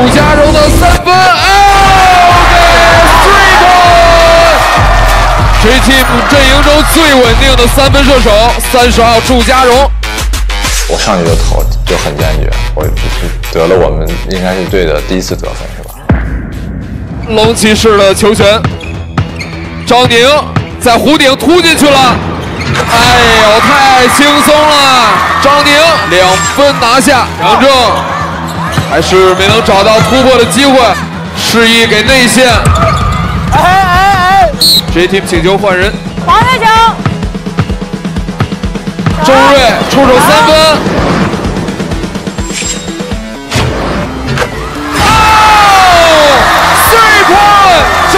祝家荣的3分 ，3 point。J-Team 阵营中最稳定的3分射手，30号祝家荣。 我上去就投，就很坚决，我得了我们应该是队的第1次得分，是吧？ 龙骑士的球权，张宁在弧顶突进去了，哎呦，太轻松了！张宁2分拿下，杨正还是没能找到突破的机会，示意给内线。J-Team 请求换人， 黄月球， 周睿出手3分。3 point， 周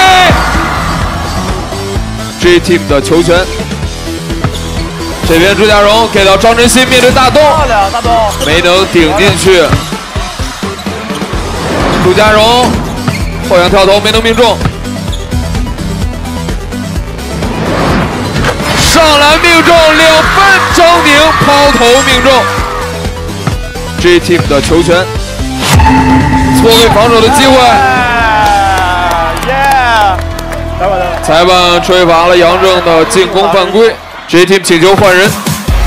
睿。J-Team 的球权，这边朱家荣给到张晨曦，面对大东， 大东没能顶进去。朱家荣后仰跳投没能命中，上篮命中2分，张宁抛投命中。J-Team 的球权，错位防守的机会。裁判吹罚了杨正的进攻犯规。J-Team 请求换人，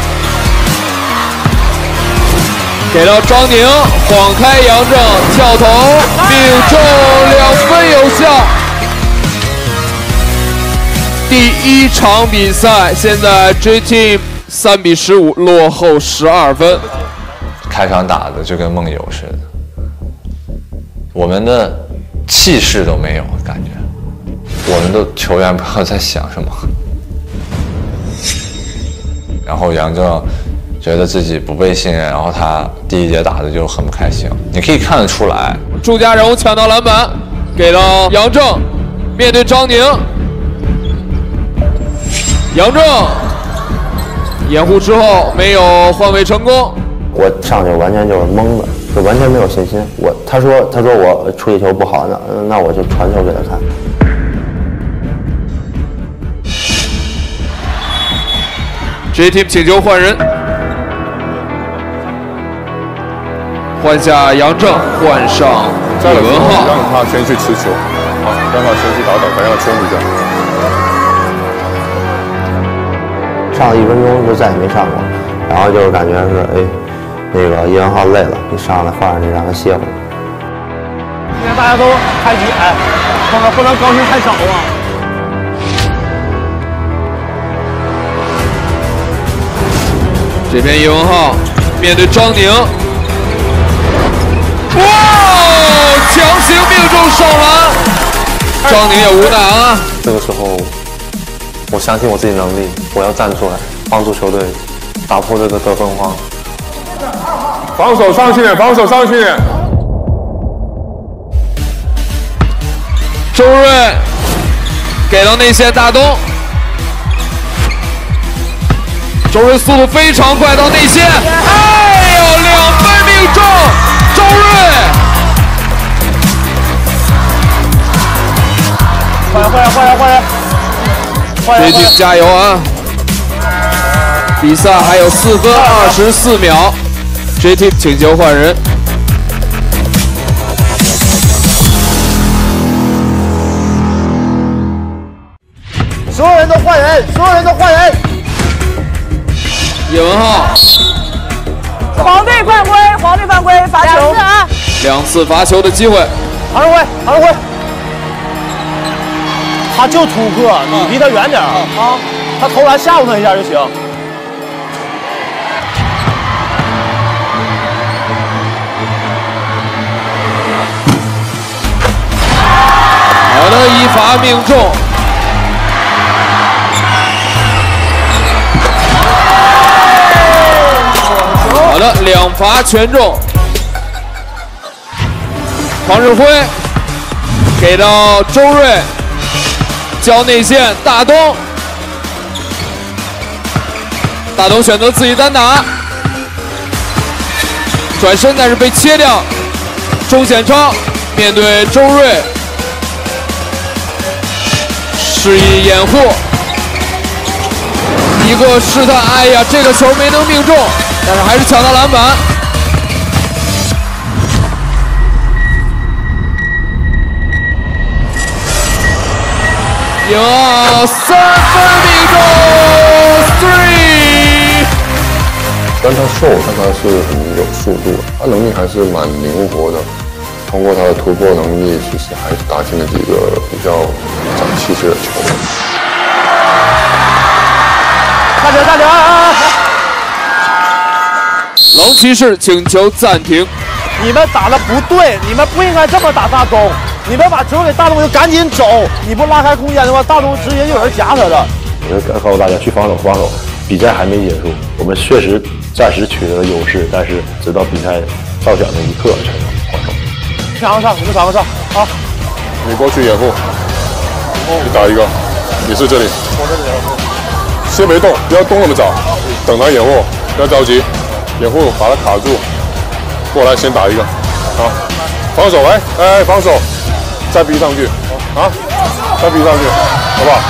给到张宁，晃开杨正跳投命中2分有效。第1场比赛，现在 J-Team 3比15落后12分。 开场打的就跟梦游似的，我们的气势都没有，感觉我们的球员不知道在想什么。然后杨正觉得自己不被信任，然后他第1节打的就很不开心，你可以看得出来。 祝家荣抢到篮板，给到杨正，面对张宁，杨正掩护之后没有换位成功。 我上去完全就是懵的，就完全没有信心。他说我处理球不好，那我就传球给他看。 J-Team 请求换人，换下杨正，换上李文浩， 让他先去持球，好，让他先去打，把他圈一下。 上了1分钟就再也没上过，然后就是感觉是那个叶文浩累了，你上来放上去让他歇会儿。 今天大家都开局，不能高兴太少啊。 这边叶文浩面对张宁，哇，强行命中上篮，张宁也无奈啊。 这个时候，我相信我自己能力，我要站出来，帮助球队打破这个得分荒。 防守上去点，防守上去点。 周睿给到内线大东。周睿速度非常快，到内线，哎呦，2分命中，周睿。换人，J-Team加油啊！比赛还有4分24秒 ，J-Team 请求换人。 所有人都换人，所有人都换人。 叶文浩， 黄队犯规，黄队犯规，罚球 2次罚球的机会。 唐胜辉，他就突破，你离他远点啊！他投篮吓唬他一下就行。 好的，1罚命中。好的，2罚全中。黄世辉给到周睿，交内线大东，大东选择自己单打，转身但是被切掉。钟显超面对周睿，示意掩护，一个试探，哎呀，这个球没能命中，但是还是抢到篮板。 英浩3分命中，3。 虽然他瘦，但他是很有速度，他能力还是蛮灵活的。通过他的突破能力，其实还是打进了几个比较长气势的球。 大家啊！ 龙骑士请求暂停。 你们打的不对，你们不应该这么打大东。你们把球给大东就赶紧走，你不拉开空间的话，大东直接就有人夹他的。 我就告诉大家去防守，比赛还没结束，我们确实暂时取得了优势，但是直到比赛到脚那一刻才能还手。 3个上，你们3个上啊！ 你过去掩护，你打一个，你是这里。先别动，不要动那么早，等他掩护，不要着急，掩护把他卡住，过来先打一个，好，防守，哎，防守，再逼上去，啊，再逼上去，好不好？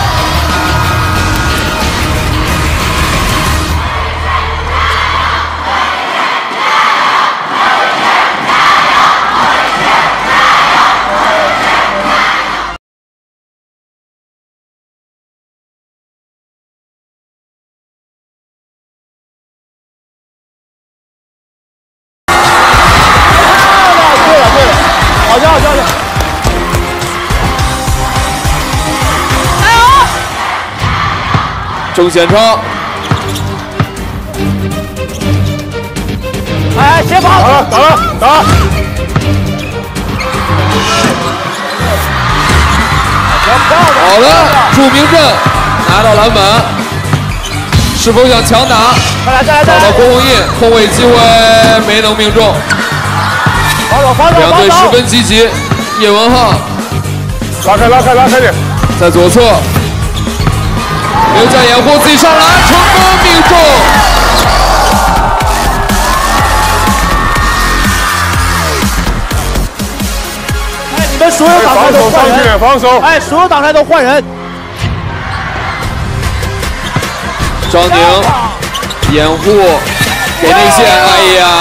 郑显超， 哎，先跑！ 打！ 好的，祝明正拿到篮板，是否想强打？ 再来！ 找到郭宏印，空位机会没能命中。 防守！ 两队十分积极，叶文浩拉开点， 在左侧。刘佳掩护自己上篮，成功命中。 哎，你们所有挡拆都换人， 防守！ 哎，所有挡拆都换人。 张宁掩护给内线，哎呀，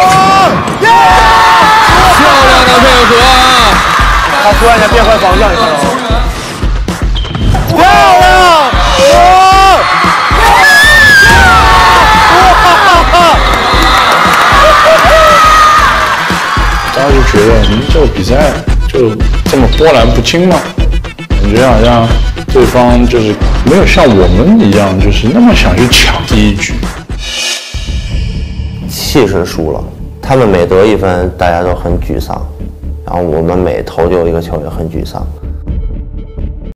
漂亮的配合啊！ 他突然间变换方向，你看到吗？漂亮！ 大家就觉得这个比赛就这么波澜不惊吗？感觉好像对方就是没有像我们一样，就是那么想去抢第一局。 气势输了，他们每得1分，大家都很沮丧，然后我们每投就一个球也很沮丧。